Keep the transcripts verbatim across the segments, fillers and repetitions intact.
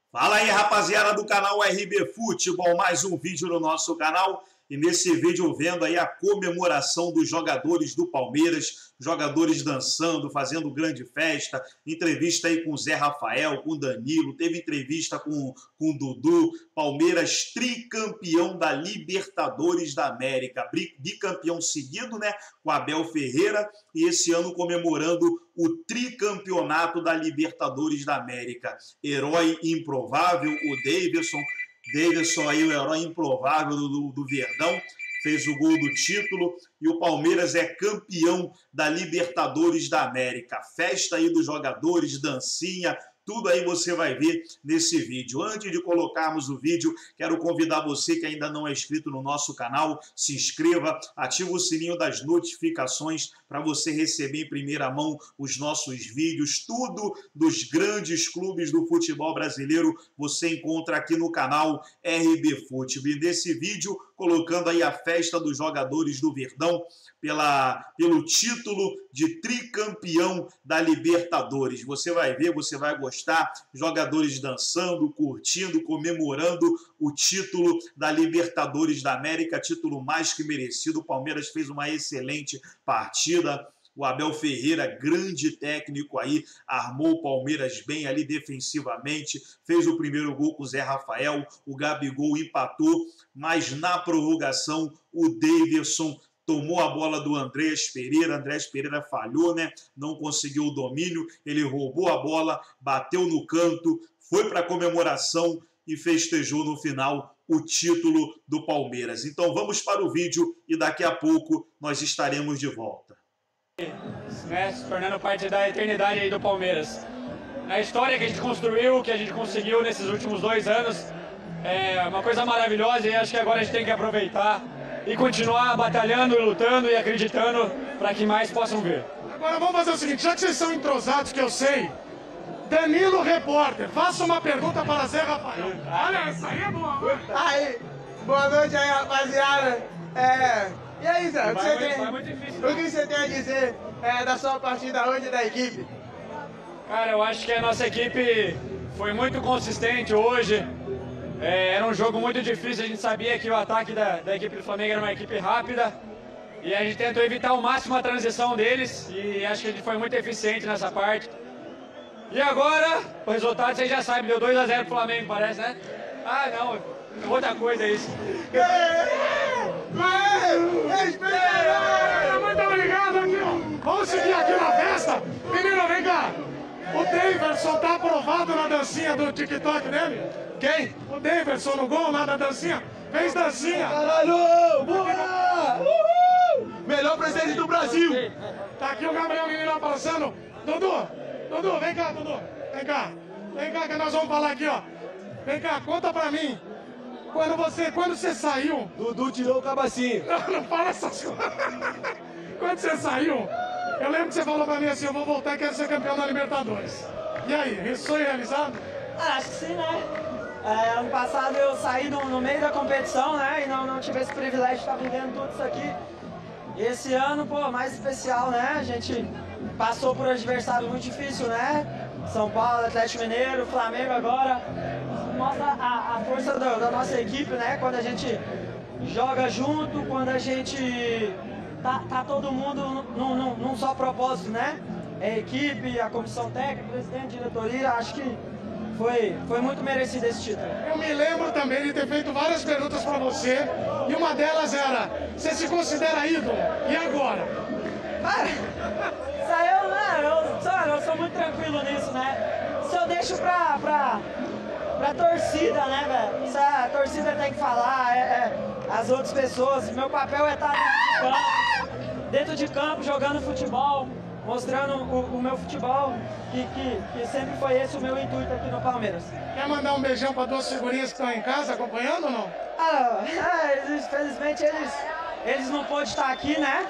Fala aí, rapaziada do canal R B Futebol, mais um vídeo no nosso canal. E nesse vídeo vendo aí a comemoração dos jogadores do Palmeiras, jogadores dançando, fazendo grande festa, entrevista aí com o Zé Rafael, com o Danilo, teve entrevista com, com o Dudu, Palmeiras tricampeão da Libertadores da América, bicampeão seguido, né, com Abel Ferreira, e esse ano comemorando o tricampeonato da Libertadores da América. Herói improvável, o Davidson, Davidson aí, o herói improvável do, do Verdão, fez o gol do título e o Palmeiras é campeão da Libertadores da América. Festa aí dos jogadores, dancinha, tudo aí você vai ver nesse vídeo. Antes de colocarmos o vídeo, quero convidar você que ainda não é inscrito no nosso canal, se inscreva, ativa o sininho das notificações para você receber em primeira mão os nossos vídeos. Tudo dos grandes clubes do futebol brasileiro você encontra aqui no canal R B Futebol. E nesse vídeo, colocando aí a festa dos jogadores do Verdão pela, pelo título de tricampeão da Libertadores. Você vai ver, você vai gostar, jogadores dançando, curtindo, comemorando o título da Libertadores da América, título mais que merecido. O Palmeiras fez uma excelente partida. O Abel Ferreira, grande técnico aí, armou o Palmeiras bem ali defensivamente, fez o primeiro gol com o Zé Rafael, o Gabigol empatou, mas na prorrogação o Davidson tomou a bola do Andrés Pereira, Andrés Pereira falhou, né? Não conseguiu o domínio, ele roubou a bola, bateu no canto, foi para a comemoração e festejou no final o título do Palmeiras. Então vamos para o vídeo e daqui a pouco nós estaremos de volta. Né, se tornando parte da eternidade aí do Palmeiras. A história que a gente construiu, que a gente conseguiu nesses últimos dois anos, é uma coisa maravilhosa e acho que agora a gente tem que aproveitar e continuar batalhando, lutando e acreditando para que mais possam ver. Agora vamos fazer o seguinte, já que vocês são entrosados, que eu sei, Danilo Repórter, faça uma pergunta para Zé Rafael. Olha, essa aí é boa. Aí, boa noite aí, rapaziada. É, e aí, Zé, o que, você muito, tem, muito difícil, o que você tem a dizer é, da sua partida hoje da equipe? Cara, eu acho que a nossa equipe foi muito consistente hoje. É, era um jogo muito difícil, a gente sabia que o ataque da, da equipe do Flamengo era uma equipe rápida e a gente tentou evitar ao máximo a transição deles e acho que a gente foi muito eficiente nessa parte. E agora, o resultado vocês já sabem, deu dois a zero pro Flamengo, parece, né? Ah, não, outra coisa é isso. Muito obrigado aqui, ó. Vamos seguir aqui na festa. Menino, vem cá. O Davidson tá aprovado na dancinha do TikTok dele? Quem? O Davidson no gol lá da dancinha. Fez dancinha. Caralho! Boa! Uhul! Melhor presente do Brasil! Tá aqui o Gabriel Menino passando. Dudu, Dudu, vem cá, Dudu. Vem cá. Vem cá que nós vamos falar aqui, ó. Vem cá, conta pra mim. Quando você, quando você saiu... Dudu tirou o cabacinho. Não, não fala essas coisas. Quando você saiu, eu lembro que você falou pra mim assim, eu vou voltar e quero ser campeão da Libertadores. E aí, isso foi realizado? Ah, acho que sim, né? É, ano passado eu saí no, no meio da competição, né? E não, não tive esse privilégio de estar vivendo tudo isso aqui. E esse ano, pô, mais especial, né? A gente passou por um adversário muito difícil, né? São Paulo, Atlético Mineiro, Flamengo agora. Mostra a, a força da, da nossa equipe, né? Quando a gente joga junto, quando a gente tá, tá todo mundo num, num, num só propósito, né? A equipe, a comissão técnica, o presidente, a diretoria, acho que foi, foi muito merecido esse título. Eu me lembro também de ter feito várias perguntas pra você, e uma delas era, você se considera ídolo? E agora? Cara, isso aí eu, né, eu, sabe, eu sou muito tranquilo nisso, né? Isso eu deixo pra, pra, pra torcida, né, velho? Isso a torcida tem que falar, é, é, as outras pessoas. Meu papel é estar dentro de campo, dentro de campo jogando futebol, mostrando o, o meu futebol, que, que, que sempre foi esse o meu intuito aqui no Palmeiras. Quer mandar um beijão para duas figurinhas que estão em casa acompanhando ou não? Ah, é, infelizmente eles, eles não podem estar aqui, né?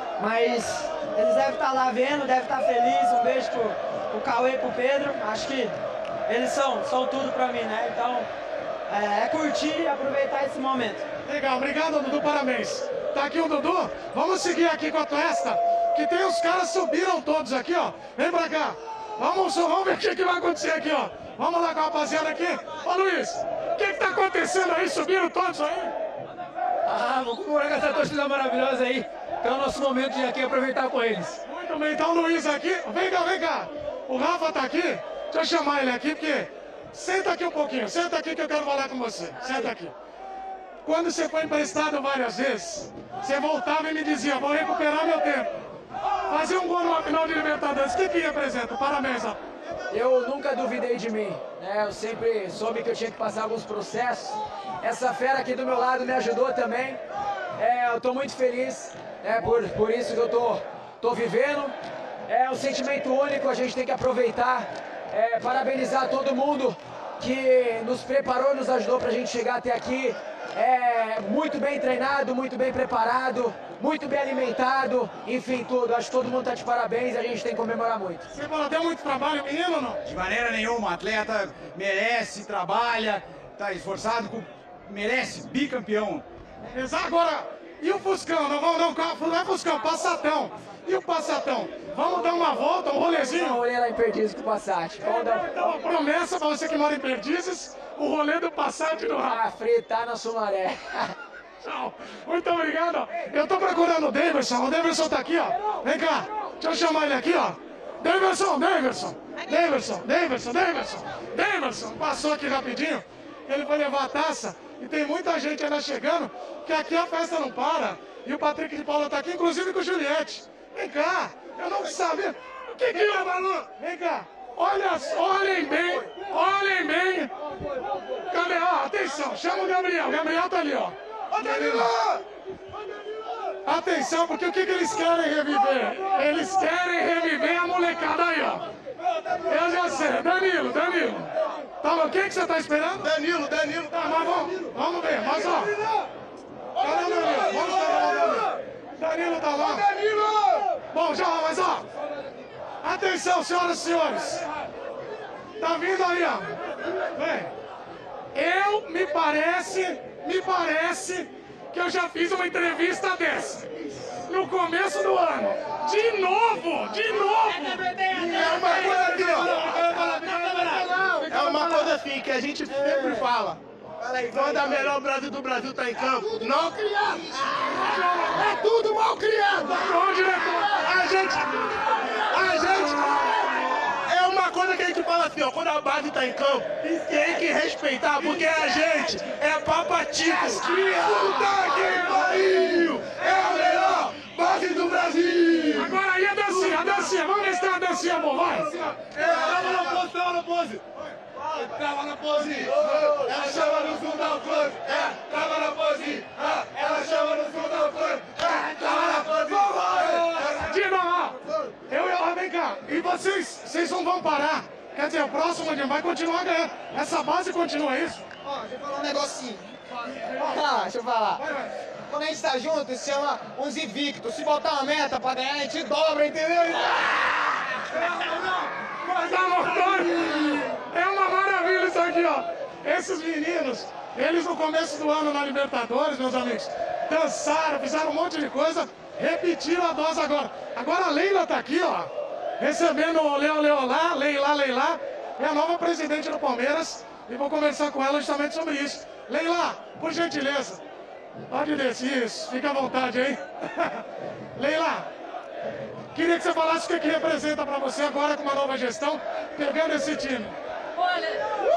Mas eles devem estar lá vendo, devem estar felizes. Um beijo pro, pro Cauê e pro Pedro. Acho que eles são, são tudo pra mim, né? Então é, é curtir e aproveitar esse momento. Legal, obrigado, Dudu, parabéns. Tá aqui o Dudu, vamos seguir aqui com a festa, que tem os caras subiram todos aqui, ó. Vem pra cá. Vamos, vamos ver o que, que vai acontecer aqui, ó. Vamos lá com a rapaziada aqui. Ô, Luiz, o que que tá acontecendo aí? Subiram todos aí? Ah, vou comemorar com essa torcida maravilhosa aí. Então é o nosso momento de aqui aproveitar com eles. Muito bem, então o Luiz aqui. Vem cá, vem cá. O Rafa tá aqui. Deixa eu chamar ele aqui, porque... Senta aqui um pouquinho, senta aqui que eu quero falar com você. Senta aqui. Quando você foi emprestado várias vezes, você voltava e me dizia, vou recuperar meu tempo. Fazer um gol numa final de Libertadores, o que que representa? Parabéns, Rafa. Eu nunca duvidei de mim, né? Eu sempre soube que eu tinha que passar alguns processos. Essa fera aqui do meu lado me ajudou também. É, eu tô muito feliz, né, por, por isso que eu tô, tô vivendo. É um sentimento único, a gente tem que aproveitar. É, parabenizar todo mundo que nos preparou, nos ajudou pra gente chegar até aqui. É, muito bem treinado, muito bem preparado, muito bem alimentado, enfim, tudo. Acho que todo mundo tá de parabéns e a gente tem que comemorar muito. Você falou, deu muito trabalho, menino ou não? De maneira nenhuma, o atleta merece, trabalha, tá esforçado, merece, bicampeão. Exato, agora, e o Fuscão? Não, vamos, não, não é Fuscão, Passatão. E o Passatão? Vamos dar uma volta, um rolezinho? Um rolê lá em Perdizes com o Passat. Vamos dar então, uma promessa pra você que mora em Perdizes, o rolê do Passat do Rafa. Ah, fritar na Sumaré. Tchau. Muito obrigado. Eu tô procurando o Davidson. O Davidson tá aqui, ó. Vem cá. Deixa eu chamar ele aqui, ó. Davidson, Davidson. Davidson, Davidson, Davidson. Davidson. Passou aqui rapidinho. Ele foi levar a taça. E tem muita gente ainda chegando, que aqui a festa não para. E o Patrick de Paula tá aqui, inclusive com o Juliette. Vem cá. Eu não sabia. O que que é, Malu? Vem cá. Olha, olhem bem. Olhem bem. Cadê? Ó, atenção. Chama o Gabriel. O Gabriel tá ali, ó. Ô, Danilo! Atenção, porque o que, que eles querem reviver? Eles querem reviver a molecada aí, ó. Eu já sei. Danilo, Danilo. Tá, o que, que você tá esperando? Danilo, Danilo. Tá, mas vamos, vamos ver. Mas, ó. Cadê o Danilo? Vamos esperar o Danilo. Danilo tá lá. Bom, já, mas, ó. Atenção, senhoras e senhores. Tá vindo aí, ó. Vem. Eu, me parece... Me parece que eu já fiz uma entrevista dessa. No começo do ano. De novo! De novo! É uma coisa assim, ó. É uma coisa assim que a gente sempre fala. Quando a melhor Brasil do Brasil tá em campo, não criado. É tudo mal criado. Bom, diretor. A gente... A gente... É uma coisa que a gente fala assim, ó, quando a base tá em campo, tem que respeitar, porque a gente é papatico. Puta que pariu! É a melhor base do Brasil! Agora aí a dancinha, a dancinha. Vamos ver se tem uma dancinha boa, vai. Tava na pose, tava na pose! Tava na pose! Ela chama no zoom da close! É, tava na pose! Ela chama no zoom da close! É, tava na pose! De novo, eu, eu, vem cá. E vocês, vocês não vão parar. Quer dizer, o próximo dia vai continuar ganhando. Essa base continua, é isso? Ó, deixa eu falar um negocinho. Ah, deixa eu falar. Quando a gente tá junto, se chama uns invictos. Se botar uma meta pra ganhar, a gente dobra, entendeu? Mas a vontade é uma maravilha isso aqui, ó. Esses meninos, eles no começo do ano na Libertadores, meus amigos, dançaram, fizeram um monte de coisa, repetiram a dose agora. Agora a Leila tá aqui, ó, recebendo o Leão Leolá, Leila, Leila, é a nova presidente do Palmeiras, e vou conversar com ela justamente sobre isso. Leila, por gentileza, pode descer isso, fica à vontade aí. Leila, queria que você falasse o que, que representa para você agora com uma nova gestão, pegando esse time. Olha...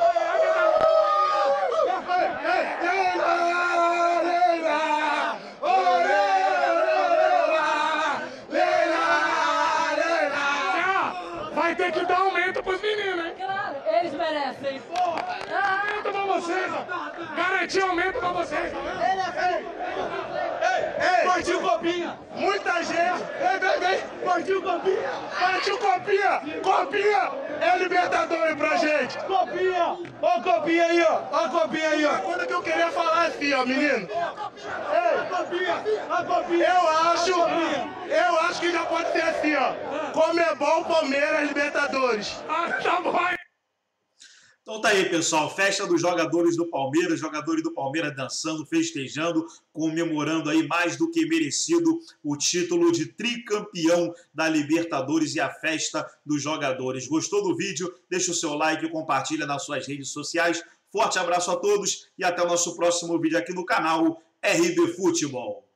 Vai ter que dar aumento pros meninos, hein? Claro, eles merecem. Ah, aumento pra vocês, ó. Garantir aumento pra vocês, tá vendo? Ei, partiu copinha! Muita gente! Vem, vem, vem! Partiu copinha! Partiu copinha! Copinha é Libertadores pra gente! Copinha! Ó a copinha aí, ó! Ó a copinha aí, ó! Coisa que eu queria falar assim, ó, menino! Ei, copinha! A copinha! Eu acho, eu acho que já pode ser assim, ó! Comebol, Palmeiras, Libertadores! Ah, tá bom! Então tá aí, pessoal, festa dos jogadores do Palmeiras, jogadores do Palmeiras dançando, festejando, comemorando aí mais do que merecido o título de tricampeão da Libertadores e a festa dos jogadores. Gostou do vídeo? Deixa o seu like e compartilha nas suas redes sociais. Forte abraço a todos e até o nosso próximo vídeo aqui no canal R B Futebol.